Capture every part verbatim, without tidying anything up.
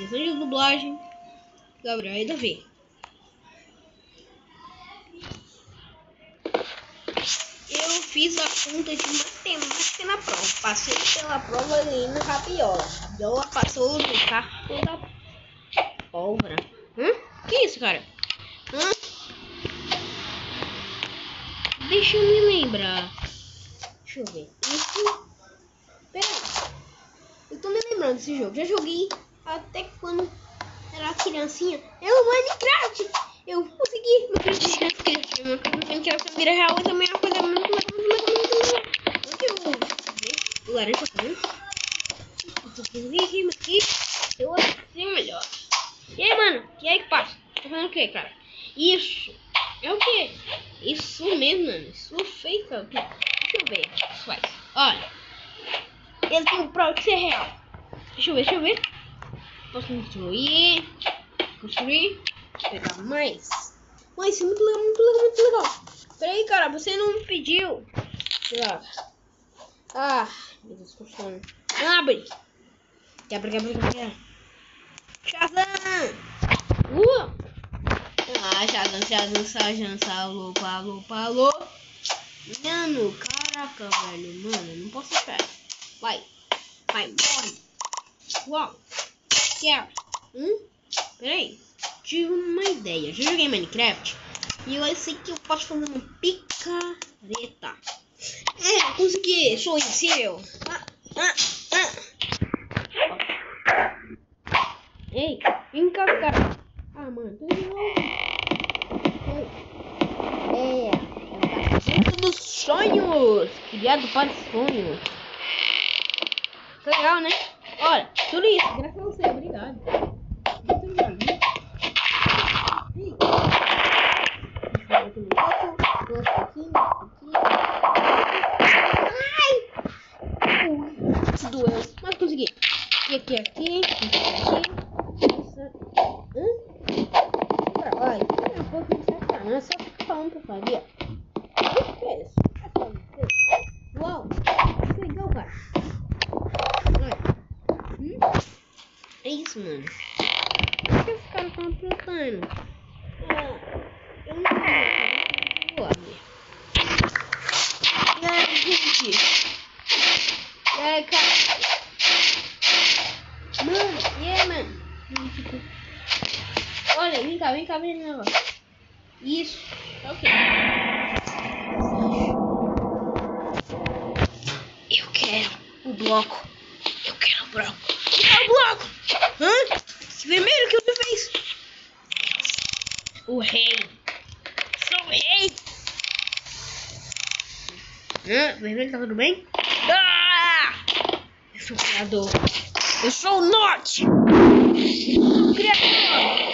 direção de dublagem, Gabriel e Davi. Eu fiz a conta de matemática na prova. Passei pela prova ganhando rabiola. Rabiola passou no carro da pólvora. Hã? Que isso, cara? Hã? Deixa eu me lembrar. Deixa eu ver. Isso. Pera aí. Eu tô me lembrando desse jogo. Já joguei até quando era criancinha. É o Minecraft. Eu consegui. Meu Minecraft. Minecraft vira real. E também é uma coisa muito, muito, muito, muito, muito, muito. Onde eu vou ver? O laranja tá vendo? Eu tô fazendo aqui. Eu acho que é melhor. E aí, mano? E aí que passa? Tá fazendo o que, cara? Isso. É o que? Isso mesmo, mano. Isso feito. Deixa eu ver. Isso faz. Olha. Ele tem um prova que ser real. Deixa eu ver, deixa eu ver. Posso construir. Construir. Pegar mais. Mas isso é muito legal, muito legal, muito legal. Peraí, cara. Você não me pediu. Droga. Ah, meu Deus, tô sono. Abre. Quebra, quebra, quebra. Shazam. Uh. Ah, Shazam, Shazam, Shazam, Salô, Palô, Palô. Mano, caraca, velho. Mano, não posso deixar. Vai. Vai, morre. Uau. Quebra. Hum? Peraí. Tive uma ideia. Já joguei Minecraft. E eu sei que eu posso fazer uma picareta. É, consegui. Sou invencível. Ah, ah, ah. Ei, vem cá, cara. Ah, mano, tô de novo. É, é o cacete dos sonhos. Criado para sonhos. Legal, né? Olha, tudo isso, graças a você, obrigado. Muito obrigado, né? Ei. Aqui no outro, outro aqui, aqui. Ai! Ui, isso doeu, mas consegui. E aqui, aqui, aqui, isso. Hã? Pra lá, eu vou começar não é só ficar falando pra fazer. O que é isso? Uau! Que legal, cara. Hum? É isso, mano. Por que esse cara tá aprontando? Ah, eu não sei. Vou abrir. E aí, gente? E aí, cara? Mano, e aí, mano? Olha, vem cá, vem cá, vem cá. Isso. Tá ok. Eu quero o bloco. Eu quero o bloco. Eu quero o bloco. Hã? Esse vermelho que você fez? O rei. Sou o rei. Hã? Vermelho, tá tudo bem? Ah! Eu sou o criador. Eu sou o norte. Eu sou o criador.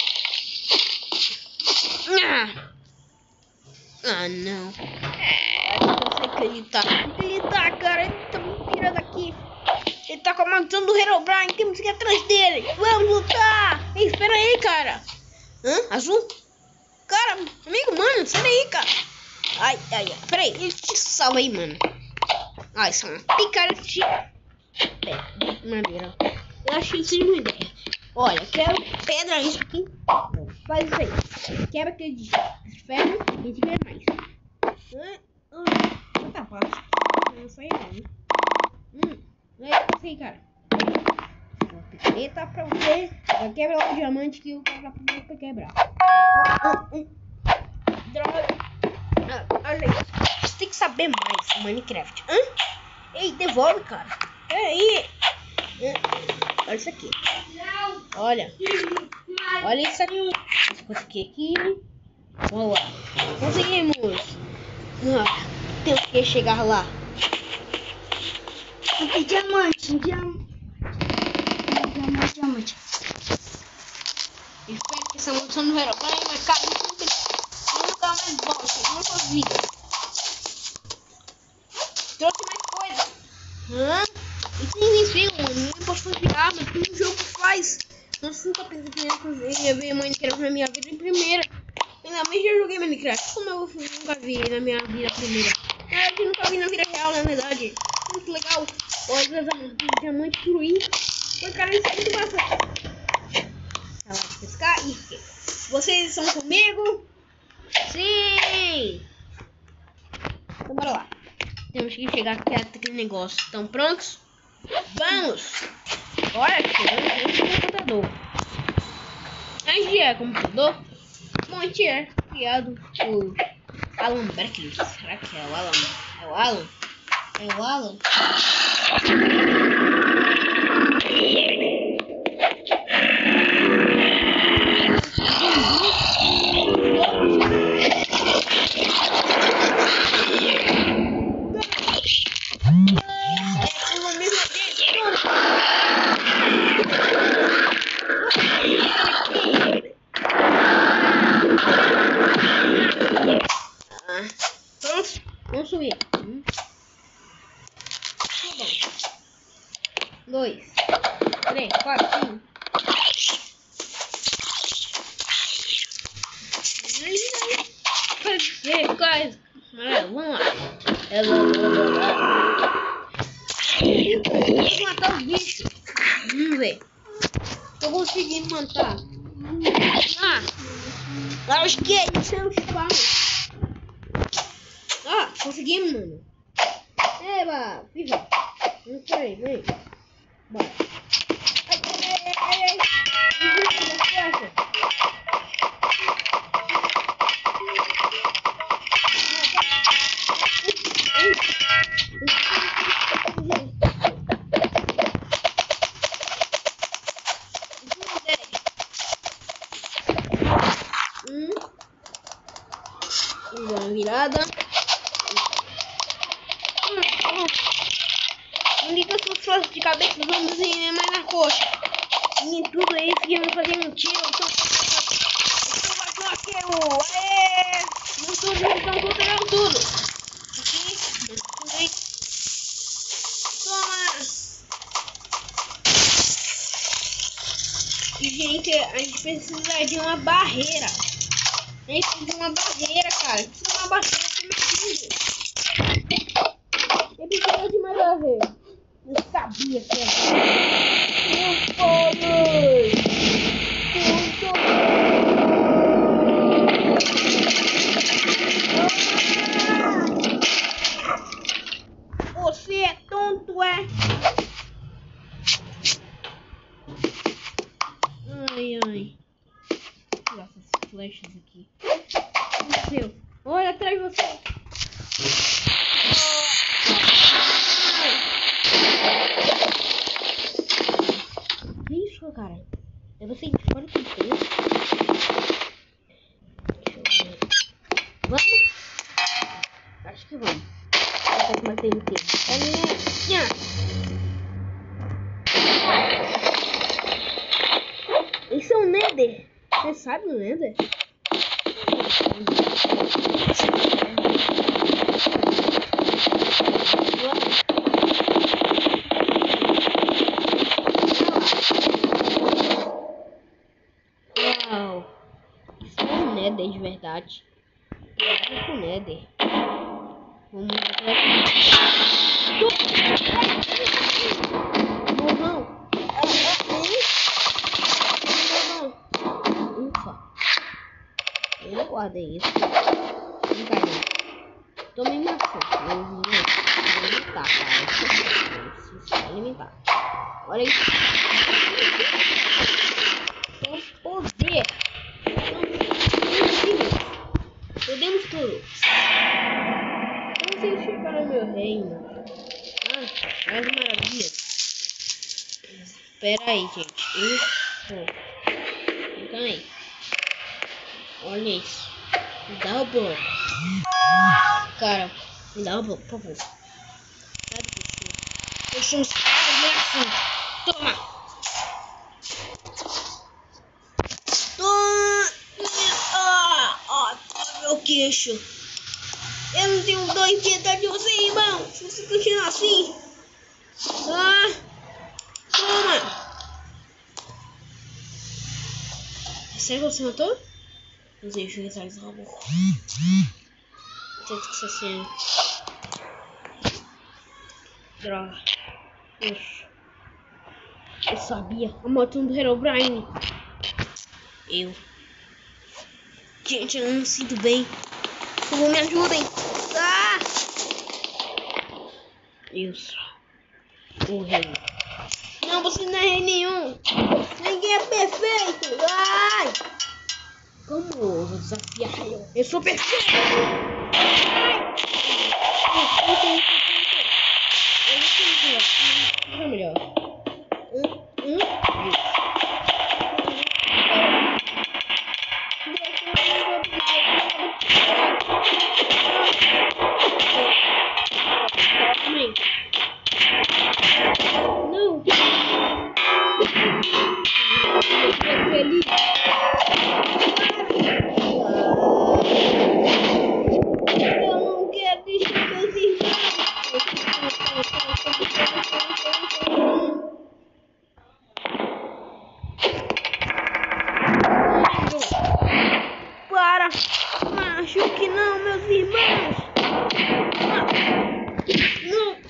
Ah, ah não. Eu sei que ele tá. Ele tá, cara. Ele tá me tirando daqui. Ele tá com a maldição do Herobrine. Temos que ir atrás dele. Vamos lutar. Ei, espera aí, cara. Hã? Azul? Cara, amigo, mano, sai daí, cara. Ai, ai, ai. Pera aí, ele te salva aí, mano. Ai, isso é uma picareta de madeira. Eu achei isso de uma ideia. Olha, quero pedra, isso aqui. Faz isso aí. Quebra aquele de ferro e a gente ganha mais. Ah, ah, não tá fácil. Não foi não, né? Hum, é isso aí, cara. Uma picareta pra você. Vai quebrar o diamante que o cara tá pra quebrar. Ah, ah, ah. Droga. Ah, olha aí. Você tem que saber mais do Minecraft. Hã? Ei, devolve, cara. Peraí. Olha isso aqui. Olha. Olha isso aqui. Vamos conseguir aqui. Vamos lá. Conseguimos. Ah, temos que chegar lá. Aqui, diamante. Diamante. Diamante, diamante. Espero que essa moção do Herobrine vai cair no lugar mais bom. Não consigo. Trouxe mais coisa. Hã? E tem isso, mano. Não posso fazer arma. Tem um jogo que faz. Nossa, nunca pensei que eu ia ver Minecraft na minha vida em primeira. Ainda mais já joguei Minecraft. Como eu nunca vi na minha vida primeira. É, eu nunca vi na vida real, na verdade. Muito legal. Olha as armas de diamante fluir. Mas, cara, isso é muito massa. Sala de pescar e fiquei. Vocês estão comigo? Sim! Então bora lá. Temos que chegar aqui aquele negócio. Estão prontos? Vamos! Olha, chegamos no computador. A gente é computador? Bom, a gente é criado por Alan Berkeley. Será que é o Alan? É o Alan? É o Alan? Pronto, vamos subir. Um, dois, três, quatro, cinco. Que coisa! Vamos lá. Vamos matar os bichos. Vamos ver. Tô conseguindo matar. Ah, acho que isso é um spawn. Ah, conseguimos, mano. Eba, viva. Não sei, vem. Bora. Ai, ai, ai, ai. Hum. Uma virada. Não liga as suas de cabeça, vamos ir mais na coxa. E tudo aí, seguimos fazendo um tiro. Então, então vai ser aquilo. Aê! Não estou estão controlando tudo. Aqui, tudo aí. Toma! E, gente, a gente precisa de uma barreira. A gente precisa de uma barreira, cara. Precisa de uma barreira primitiva. Eu preciso de uma barreira. Eu sabia que era. Eu falei! Você é tonto, é? Ai, ai. Vou tirar essas flechas aqui. Meu, olha atrás de você. Que isso, cara? É você de fora que fez? Deixa eu ver. Vamos? Acho que vamos. Vou ter que manter inteiro. É minha. Isso é um Nether. Você sabe o Nether? Uau. Isso é um Nether de verdade. É com Nether. Vamos Morrão. Ufa. Eu guardei isso. Não cai não. Tomei maçã. Eu vou alimentar, cara. Preciso se alimentar. Olha isso. Tem poder. Podemos tudo. Como se chegar no meu reino. Ah, mais maravilha. Espera aí, gente. Isso. Fica aí. Olha isso. Me dá o bloco. Cara, me dá o bloco, por favor. Deixa eu assim. Toma. Toma. Ah, ah, toma meu queixo. Eu não tenho dó em piedade de você, irmão. Se você continuar assim. Ah, toma. Será que você matou? Não sei, deixa eu resolver esse robô. Tento que você assim. Droga. Isso. Eu sabia. A moto do Herobrine. Eu. Gente, eu não me sinto bem. Por favor, me ajudem. Ah! Eu sou o rei. Não, você não é rei nenhum. Ninguém é perfeito. Ai! Como eu vou desafiar eu? Eu sou perfeito. Ai! Eu tenho que... Eu não melhor. Um, um, não. Feliz. Eu não quero deixar meus irmãos. Para! Machuque não, meus irmãos! Não!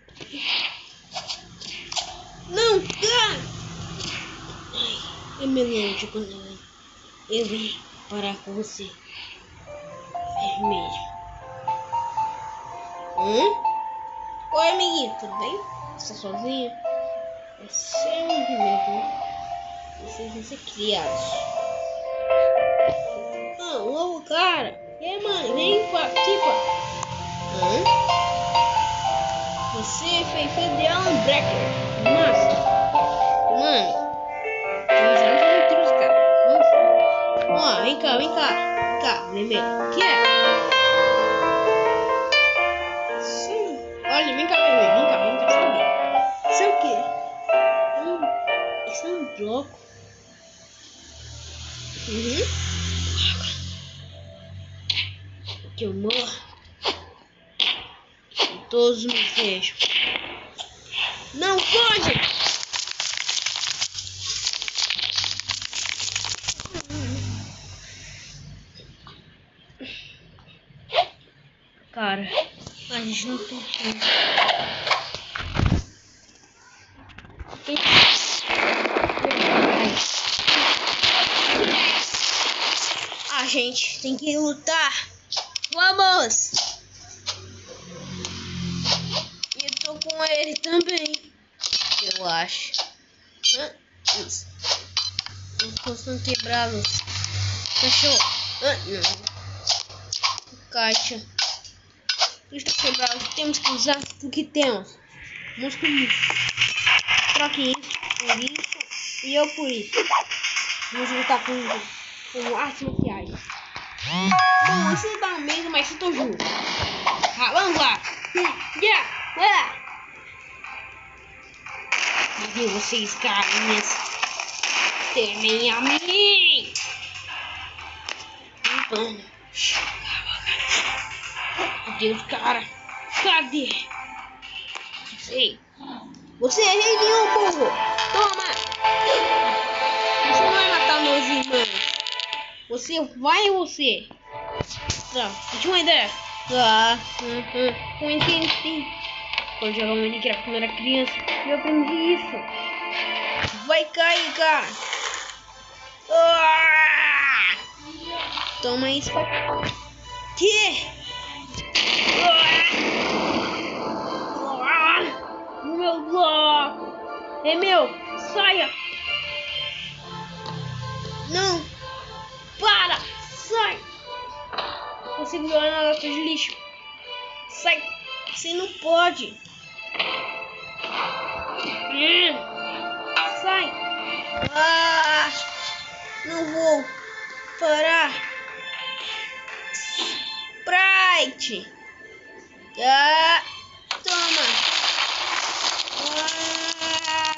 Não! Ah! Eu me lembro quando eu vim parar com você. Vermelho. Hum? Oi, amiguinho, tudo bem? Você tá sozinho? É sempre mesmo. Vocês vão ser criados. Ah, um novo cara. E aí, mano, vem participa. Hã? Você foi filho de Alan Brecker. Nossa. Mano. Tem zero aventuras, cara. Vamos. Ó, vem cá, vem cá. Vem cá, vermelho. O que é? Sim. Olha, vem cá, vermelho. Vem cá, vem cá saber. Isso é o quê? Hum, isso é um bloco. Uhum. Que eu morro. E todos me vejam. Não pode! Cara, a gente não tem chance. A gente tem que lutar. Vamos! E eu tô com ele também. Eu acho. Hã? Isso. Os poços quebrados. Fechou? Hã? Não. Caixa. Está quebrado. Temos que usar o que temos. Vamos com isso. Troque isso por isso. E eu por isso. Vamos lutar com, com artes marciais. Bom, isso não dá um medo, mas eu tô junto. Ah, vamos lá. Yeah. Ah. E vocês, carinhas, temem a mim. Meu Deus, cara. Cadê? Ei. Você é rei nenhum, burro. Toma. Você não vai matar meus irmãos. Você vai ou você? Tá, deixa uma ideia. Ah, hum, hum. Com esse quando jogava Minecraft quando era criança, eu aprendi isso. Vai cair, cara. Ah! Toma isso. Que? Ah! O meu bloco. É meu. Saia. Não. Para. Sai. Consigo jogar na lata de lixo. Sai. Você não pode. Hum. Sai. Ah. Não vou parar. Sprite. Ah. Toma. Ah.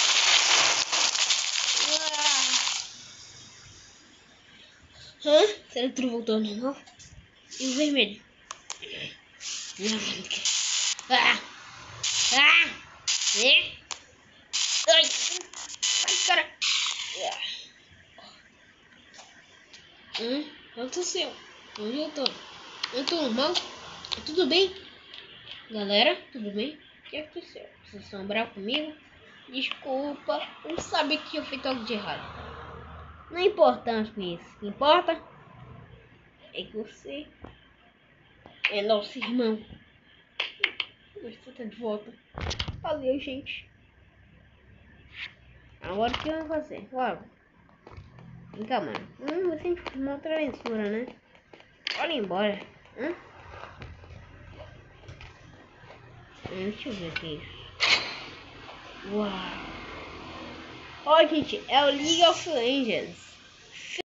Ah. Hã? Será que tudo voltou ao normal? E o vermelho? Ah! Ah! É? Ai! Ai, cara! Hum? O que aconteceu? Onde eu tô? Eu tô normal? Tudo bem? Galera, tudo bem? O que aconteceu? Vocês estão bravos comigo? Desculpa, eu sabia que tinha feito algo de errado. Não é importante isso. O que importa é que você é nosso irmão. Você tá de volta. Valeu, gente. Agora o que eu vou fazer? Logo. Vem cá, mano. Hum, você sempre uma outra aventura, né? Bora embora. Hã? Hum, deixa eu ver o que é isso. Uau. Ó, gente, é o League of Legends.